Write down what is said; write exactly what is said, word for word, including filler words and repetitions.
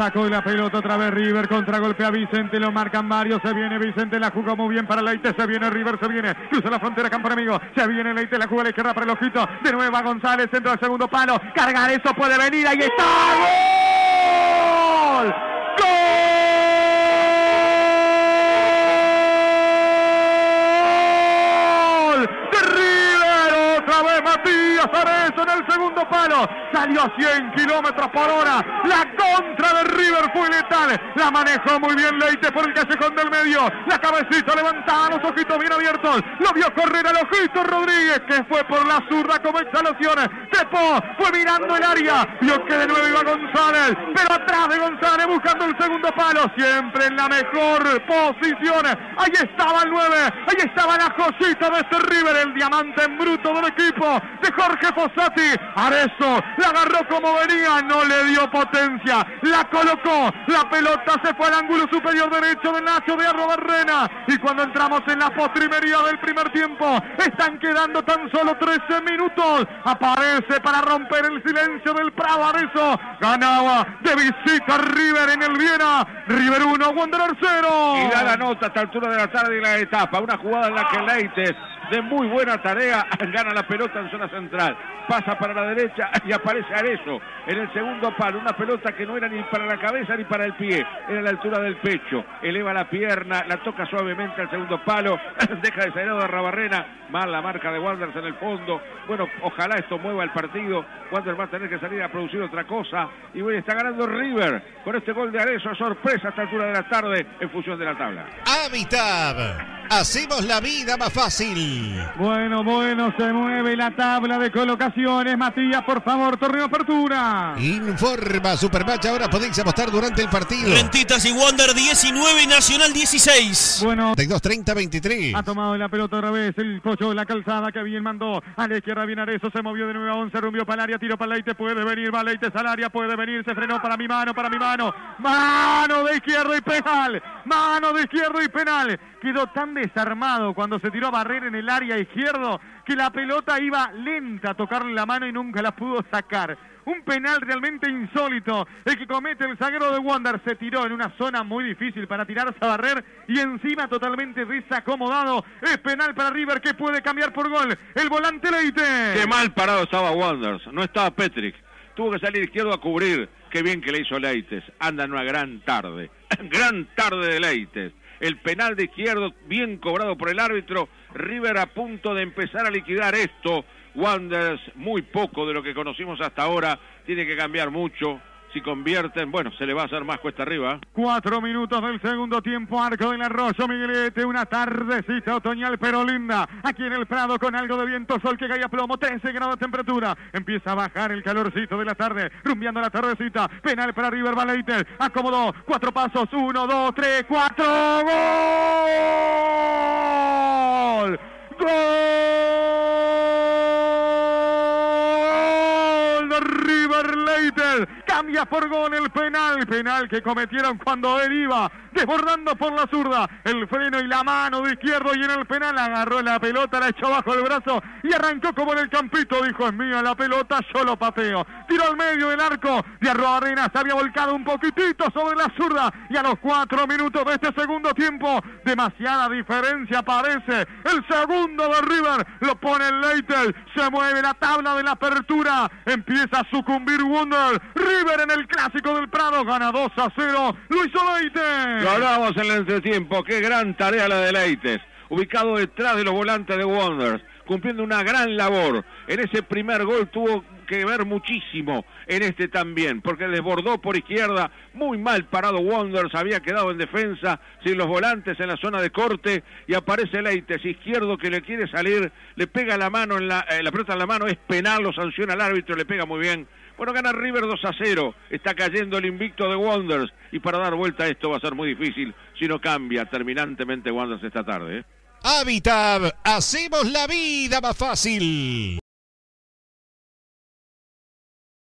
Sacó la pelota otra vez River, contragolpea a Vicente, lo marcan varios, se viene Vicente, la jugó muy bien para Leite, se viene River, se viene, cruza la frontera, campo enemigo, se viene Leite, la jugó a la izquierda para el ojito, de nuevo a González, centro del segundo palo, cargar eso puede venir, ahí está, ¡gol! ¡Gol! ¡De River! Otra vez Matías Arezzo en el segundo palo, salió a cien kilómetros por hora, la contra de River fue letal, la manejó muy bien Leite por el callejón del medio, la cabecita levantada, los ojitos bien abiertos, lo vio correr al ojito Rodríguez, que fue por la zurda como exhalaciones, trepó, fue mirando el área, vio que de nuevo iba González, pero atrás de González buscando el segundo palo, siempre en la mejor posición, ahí estaba el nueve, ahí estaba la cosita de este River, el diamante en bruto del equipo de Jorge Fossati. Arezzo la agarró como venía, no le dio potencia, la colocó, la pelota se fue al ángulo superior derecho de Nacho de Arrobarrena, y cuando entramos en la postrimería del primer tiempo, están quedando tan solo trece minutos, aparece para romper el silencio del Prado. Arezzo ganaba de visita River en el Viena, River uno, Wanderers cero. Y da la nota a esta altura de la tarde y la etapa, una jugada en la que Leite, de muy buena tarea, gana la pelota en zona central, pasa para la derecha y aparece Arezzo en el segundo palo, una pelota que no era ni para la cabeza ni para el pie, era a la altura del pecho, eleva la pierna, la toca suavemente al segundo palo, deja de salir de Arrobarrena, mal la marca de Wanderers en el fondo. Bueno, ojalá esto mueva el partido, Wanderers va a tener que salir a producir otra cosa, y bueno, está ganando River con este gol de Arezzo, sorpresa a esta altura de la tarde en función de la tabla. Habitab, hacemos la vida más fácil. Bueno, bueno, se mueve la tabla de colocaciones. Matías, por favor, torneo apertura. Informa Supermatch, ahora podéis apostar durante el partido. Rentitas y Wander diecinueve, Nacional dieciséis. Bueno, treinta y dos treinta veintitrés. ha tomado la pelota otra vez el Pocho, la calzada que bien mandó. A la izquierda viene Arezzo, se movió de nuevo a once, rumbió para el área, tiro para Leite, puede venir, va Leite al área, puede venir, se frenó para mi mano, para mi mano. Mano de izquierda y penal. Mano de izquierda y penal. Quedó tan desarmado cuando se tiró a barrer en el área izquierdo que la pelota iba lenta a tocarle la mano y nunca la pudo sacar. Un penal realmente insólito el que comete el zaguero de Wander. Se tiró en una zona muy difícil para tirarse a barrer y encima totalmente desacomodado. Es penal para River, que puede cambiar por gol el volante Leite. Qué mal parado estaba Wanderers, no estaba Petric, tuvo que salir izquierdo a cubrir. Qué bien que le hizo Leites, anda en una gran tarde, gran tarde de Leites. El penal de izquierdo bien cobrado por el árbitro, River a punto de empezar a liquidar esto. Wanderers muy poco de lo que conocimos hasta ahora, tiene que cambiar mucho. Si convierten, bueno, se le va a hacer más cuesta arriba. Cuatro minutos del segundo tiempo, Arco del Arroyo, Miguelete, una tardecita otoñal pero linda, aquí en el Prado con algo de viento, sol que cae a plomo, trece grados de temperatura, empieza a bajar el calorcito de la tarde, rumbeando la tardecita, penal para River, Leite, acomodó, cuatro pasos, uno, dos, tres, cuatro, ¡gol! ¡Gol de River Leite! Cambia por gol el penal, penal que cometieron cuando él iba desbordando por la zurda, el freno y la mano de izquierdo, y en el penal agarró la pelota, la echó bajo el brazo y arrancó como en el campito, dijo: es mía la pelota, yo lo pateo. Tiró al medio del arco de Arrobarrena, se había volcado un poquitito sobre la zurda, y a los cuatro minutos de este segundo tiempo, demasiada diferencia aparece, el segundo de River, lo pone el Leite, se mueve la tabla de la apertura, empieza a sucumbir Wander, River en el clásico del Prado, gana dos a cero, lo hizo Leite. Lo hablábamos en el entretiempo, qué gran tarea la de Leites, ubicado detrás de los volantes de Wanderers, cumpliendo una gran labor. En ese primer gol tuvo que ver muchísimo, en este también, porque desbordó por izquierda, muy mal parado Wanderers, había quedado en defensa, sin los volantes en la zona de corte, y aparece Leites, izquierdo, que le quiere salir, le pega la mano, en la, eh, la pelota en la mano, es penal, lo sanciona el árbitro, le pega muy bien. Bueno, gana River dos a cero, está cayendo el invicto de Wanderers, y para dar vuelta a esto va a ser muy difícil si no cambia terminantemente Wanderers esta tarde, ¿eh? Habitab, hacemos la vida más fácil.